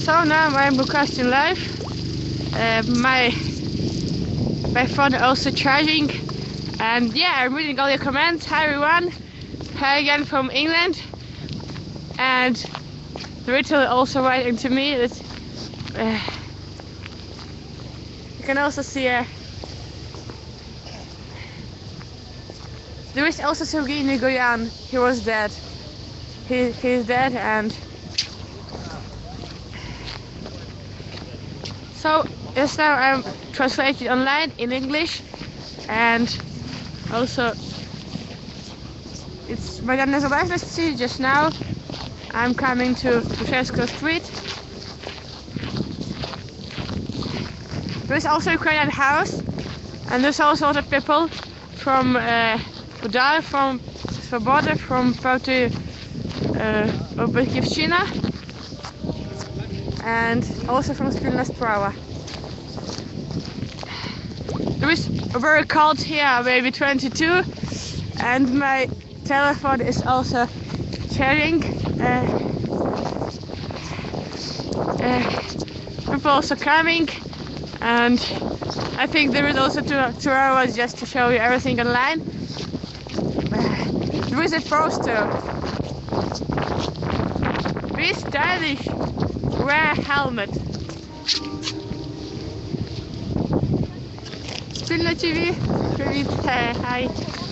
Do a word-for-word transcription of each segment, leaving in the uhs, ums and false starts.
So now I'm broadcasting live. Uh, my my phone also charging, and yeah, I'm reading all your comments. Hi everyone, hi again from England, and Rachel also writing to me that uh, you can also see uh, there is also Sergei Goyan. He was dead. He he's dead, and so just now I'm translated online in English, and also it's Maidan Nezalezhnosti. Just now I'm coming to Pushevskoye Street. There's also a Ukrainian house, and there's also other people from uh, Udar, from Svoboda, from Proty uh, Batьківщина, and also from Spilna Sprava. There is very cold here, maybe twenty-two, and my telephone is also charging. Uh, uh, people also coming, and I think there is also two, two hours just to show you everything online. Uh, there is a poster. Be stylish, wear a helmet. Spilna T V, привіт, hi.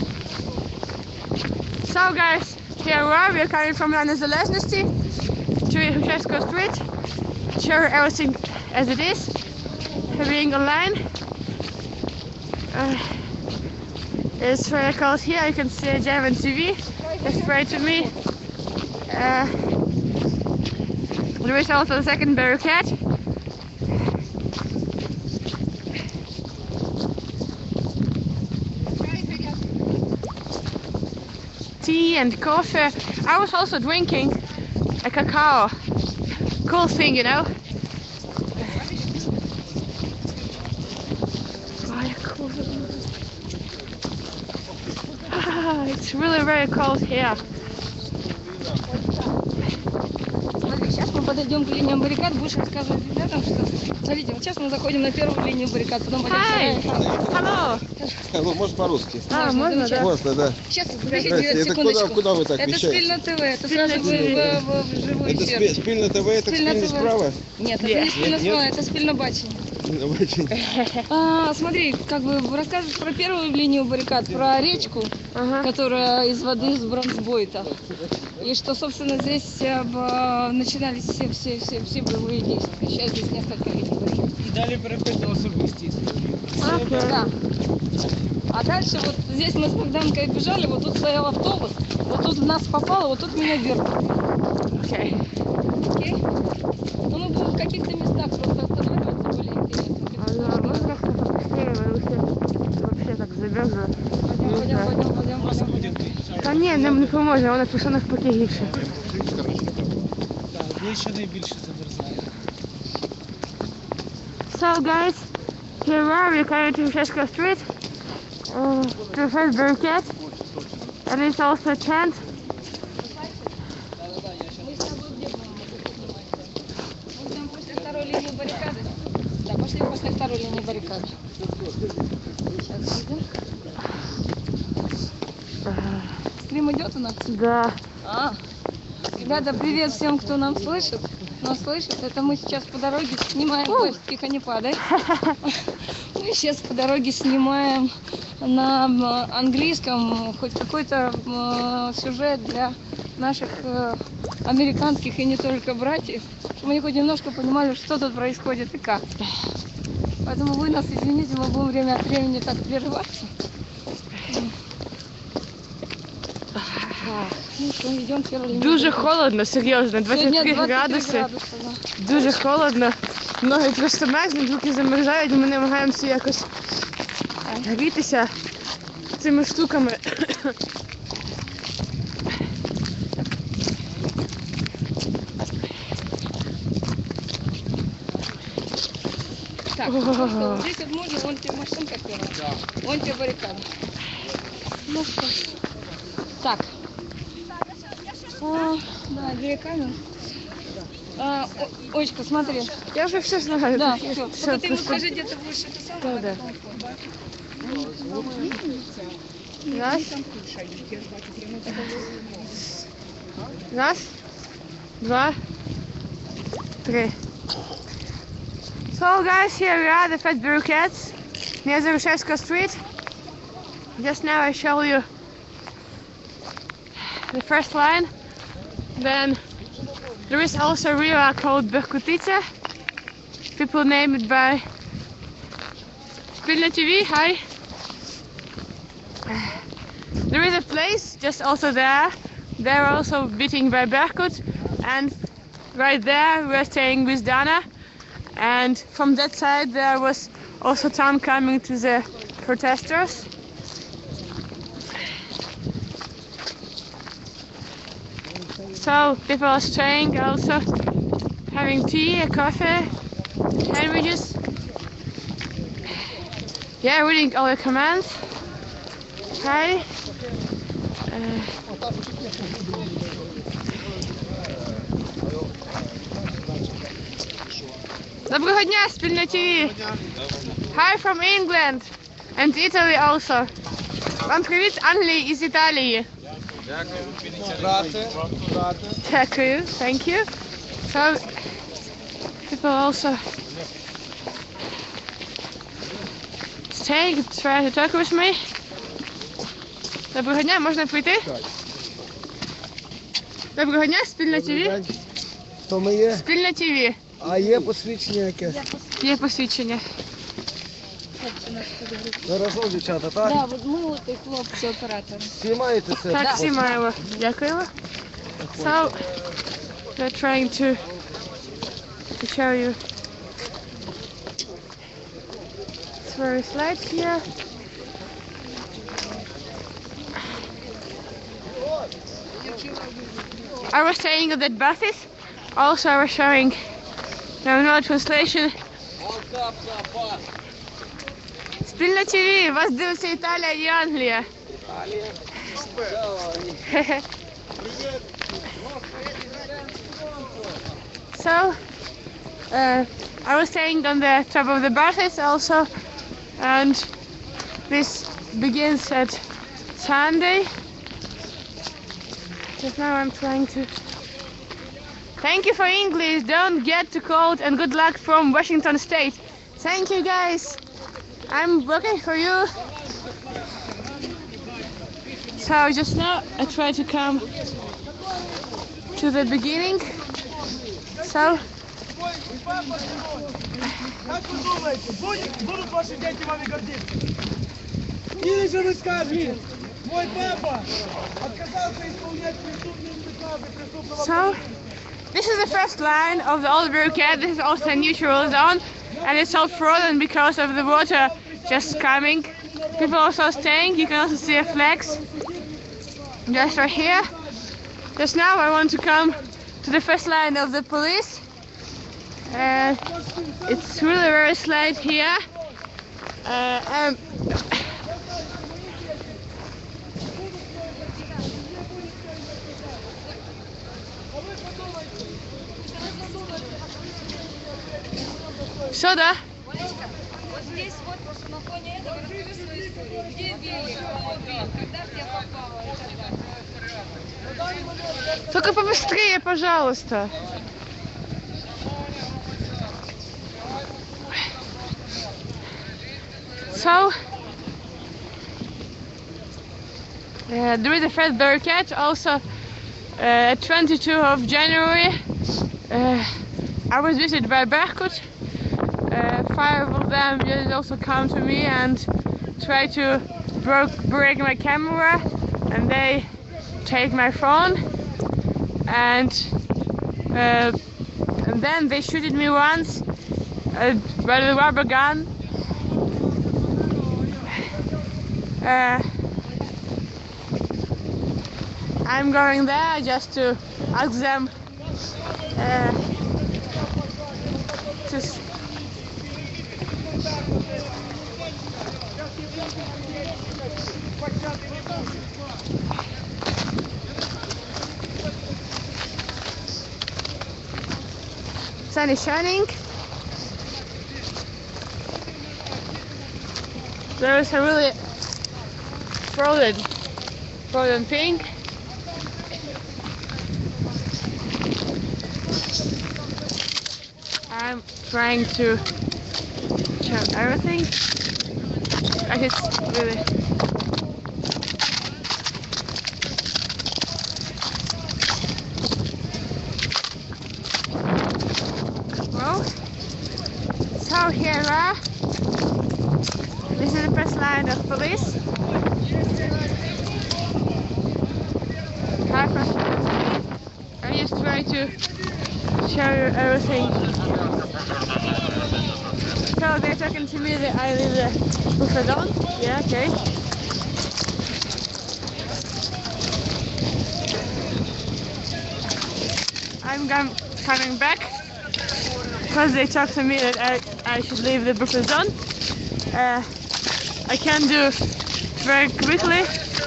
So guys, here we are, we are coming from Maidan Nezalezhnosti to Pushevskoye Street, show everything as it is, being online. Uh, it's very cold here, you can see German T V, just right to me. Uh, there is also the second barricade. Tea and coffee. I was also drinking a cacao. Cool thing, you know. Ah, it's really very cold here. Сейчас мы подойдем к линиям баррикад, будешь рассказывать ребятам, что... Смотрите, вот сейчас мы заходим на первую линию баррикад, потом пойдем Hi. вторая. Hello. Ну, может по-русски. А, можно, да? Можно, да. Сейчас, Здрасте. подождите, Это секундочку. куда, куда вы так Это вещаете? Спильна ТВ, это сразу Спильна вы ТВ. в, в, в живой Это эфир. спи- Спильна ТВ, это Спильна Спильна ТВ. справа? Нет, это Нет. не Спильна Нет, нет. справа, это Спильна Бачи. Ну, очень. А, смотри, как бы рассказывать про первую линию баррикад, про речку, Ага. которая из воды с бронзбойта. И что, собственно, здесь а, начинались все, все, все, все боевые действия. Сейчас здесь несколько линий баррикад. І далі перепитував особисті. Окей. Да. А дальше вот здесь мы с Богданкой бежали, вот тут стоял автобус, вот тут в нас попало, вот тут меня вернули. Окей. Окей? Ну мы будем в каких-то местах просто останавливаться более интересно. А, да, можно как-то побыстрее, потому что вообще так замерзла. Пойдем, пойдем, пойдем, пойдем, пойдем, пойдем. Та ні, нам не поможе, вона пішла навпаки гірше. Більше найбільше замерзає. So guys, here we are, we're coming to Pushevskoye Street, uh, to the first barricade, and it's also a tent. Мы с тобой где будем? Мы идем после второй линии баррикады. Да, пошли после второй линии баррикады. Сейчас идем. Стрим идет у нас? Да. А, ребята, привет всем, кто нам слышит. Нас слышит. Это мы сейчас по дороге снимаем. Ой, тихо, не падай. Мы сейчас по дороге снимаем на м, английском хоть какой-то м, сюжет для наших э, американских и не только братьев, чтобы они хоть немножко понимали, что тут происходит и как. Поэтому вы нас извините, мы будем время от времени так прерываться. Ну что, идем в первую линию. Дуже холодно, серйозно, двадцять три Сегодня градуси. градуса, да. Дуже холодно. Ноги просто мерзнуть, руки замерзають, ми намагаємося якось грітися цими штуками. Так, ну что, вот здесь вот можно, вон тебе машинка первая, да. Вон тебе баррикада. Ну что, так. А, да, две камеры. А, О- Очка, смотри. Я уже все знаю. Да, Я все. всё Только ты ему просто- скажи, где ты будешь это самое. Да, да. Раз. Раз, два, три. So guys, here we are, the Fatbury Cats, near the Reshevska Street. Just now I show you the first line. Then there is also a river called Berkutitsa. People name it by Spilna T V. Hi. There is a place just also there. They're also beating by Berkut, and right there we're staying with Dana. And from that side there was also Tom coming to the protesters. So people are staying, also having tea, a coffee, sandwiches. Yeah, reading all the commands. Hi. Uh, Доброго дня, Спільна Т В. Hi from England and Italy also. Вам привіт з Англії і з Італії. Брате, брате. Дякую, thank you. So people also staying, try to talk with me. Доброго дня, можна прийти? Доброго дня, Спільна Т В. То ми є. Спільна Т В. А є посвідчення яке? Є посвідчення. Ну, разом, дівчата, так? Да, вот мы вот и хлопцы операторы. Знімаєте це? Так, знімаємо. Дякуємо. So, they're trying to, to show you. It's very slight here. I was saying that buses. Also, I was showing. No, no translation. Спільна Т В, вас дивиться Італія і Англія. So, uh, I was staying on the top of the buses also, and this begins at Sunday. Just now I'm trying to... Thank you for English, don't get too cold, and good luck from Washington State. Thank you guys, I'm working for you. So just now I try to come to the beginning. So Как вы думаете, будет, будут ваши дети вами гордиться? Или же вы скажете, мой папа отказался исполнять преступные приказы преступного... So, this is the first line of the old Cat. This is also a neutral zone, and it's all frozen because of the water just coming. People also staying. You can also see a flags just right here. Just now I want to come to the first line of the police. Uh, it's really very slight here. Uh, um, Что, да? Олечка, вот здесь вот на фоне этого расскажи свою историю. Где Вилли? Когда в тебя попало и так далее. Только побыстрее, пожалуйста. So, uh, there is a Fred Cat also. Uh, twenty-second of January, uh, I was visited by Berkut. Uh, five of them just also come to me and try to broke, break my camera, and they take my phone, and uh, and then they shoot at me once uh, by the rubber gun. Uh, I'm going there just to ask them uh, to s- sun is shining. There is a really frozen, frozen pink. I'm trying to show everything. Like it's really. Well, so here we are. This is the press line of police. Hi, press line. I just try to show you everything. So they're talking to me that I leave the buffet on. Yeah, okay. I'm gone, coming back because they talk to me that I, I should leave the buffer zone. Uh, I can do very quickly.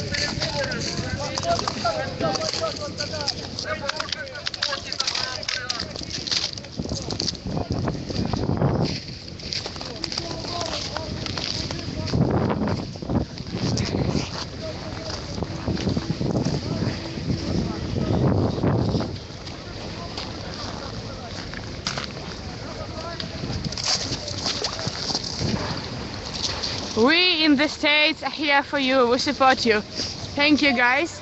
We in the States are here for you, we support you. Thank you guys.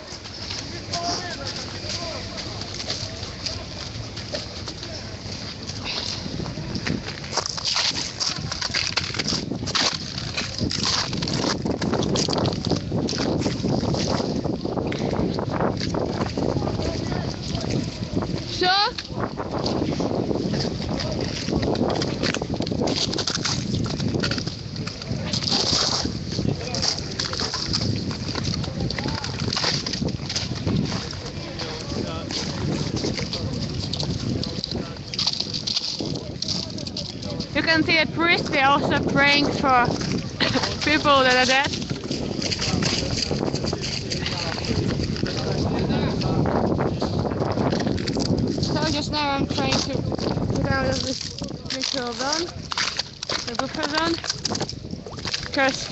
So you can see at priests, they're also praying for people that are dead. So just now I'm trying to get out of this ritual zone, the buffer zone, because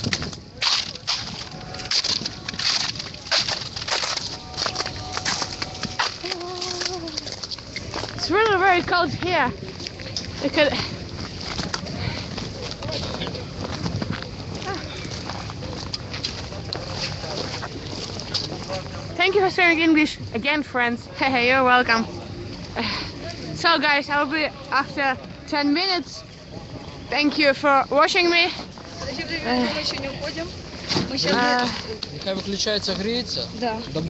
it's really very cold here. Because thank you for speaking English again, friends. Hey, you're welcome. So guys, I'll be after ten minutes. Thank you for watching me. Подожди, подожди, мы еще не уходим. Мы сейчас... Uh, Нехай виключається, гріється. Да.